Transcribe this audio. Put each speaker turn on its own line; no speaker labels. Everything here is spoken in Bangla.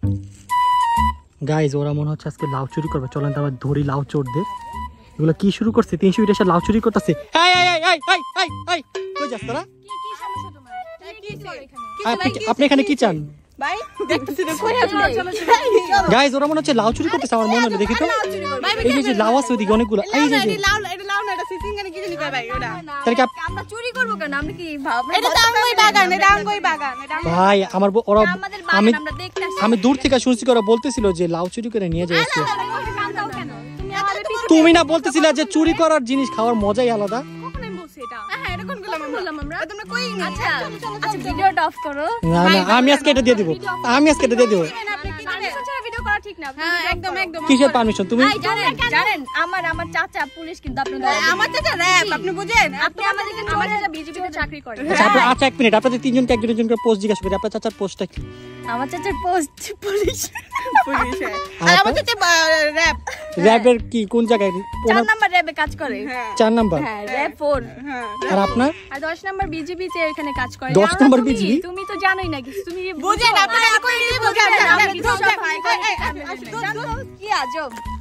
গাইজ ওরা মনে হচ্ছে আজকে লাউ চুরি করবে, চলেন তারপর ধরি লাউ চোরদের। এগুলো কি শুরু করছে, 300 ফিট এসে লাউ চুরি করতেছে। কই যাস তোরা? আপনি এখানে কি চান
ভাই? দেখতেছি না কই আসলো।
গাইজ ওরা মনে হচ্ছে লাউ চুরি করতেছে, আমার মনে হলো। দেখি তো এই যে লাউ আছে ওইদিকে অনেকগুলো। এই যে
লাউ, এটা লাউ না, এটা সিসিঙ্গানি কি জানি কয় ভাই ওটা।
তাহলে কি
আমরা চুরি করব কেন? আমরা কি ভাবনা?
এটা তো আমগোই বাগান, এটা আমগোই বাগান, এটা
ভাই আমার ওরা
আমাদের বাগান আমরা দেখতে আসি।
আমি দূর থেকে শুনছি ওরা বলতেছিল যে লাউ চুরি করে নিয়ে যায় আজকে।
কান্দাও কেন? তুমি আমাদের
তুমি না বলতেছিলে যে চুরি করার জিনিস খাওয়ার মজাই আলাদা?
কখন আমি বলছি এটা?
হ্যাঁ, এটা কোন বললাম আমরা? তোমরা কই নি?
আচ্ছা আচ্ছা, ভিডিওটা অফ করো।
না না, আমি আজকে এটা দিয়ে দিব, আমি আজকে এটা দিয়ে দিব।
আপনি কি দিবেন?
পারমিশন ছাড়া ভিডিও করা ঠিক না।
হ্যাঁ, একদম একদম।
কিসের পারমিশন? তুমি
ভাই জানেন আমার চাচা পুলিশ কিন্তু আপনাদের
আমার চাচা র‍্যাব, আপনি বুঝেন?
আপনি আমাদেরকে আমার চাচা বিজেপিতে চাকরি করে।
আচ্ছা এক মিনিট, আপনাদের তিনজনকে একজন করে পোস্ট জিজ্ঞাসা করি। আপনার চাচার পোস্টটা কি?
আমার চাচার পোস্ট পুলিশ।
পুলিশ। আর আমার চাচা র‍্যাব।
র‍্যাবের কি কোন জায়গায়?
4 নাম্বার র‍্যাবে কাজ করে।
4 নাম্বার।
হ্যাঁ, র‍্যাব 4।
হ্যাঁ।
আর আপনার?
আর 10 নাম্বার বিজেপিতে এখানে কাজ করে।
10 নাম্বার বিজিবি?
তুমি তো জানোই না কিছু, তুমি
বুঝেন আপনারা কই নি বুঝেন?
কি আজব।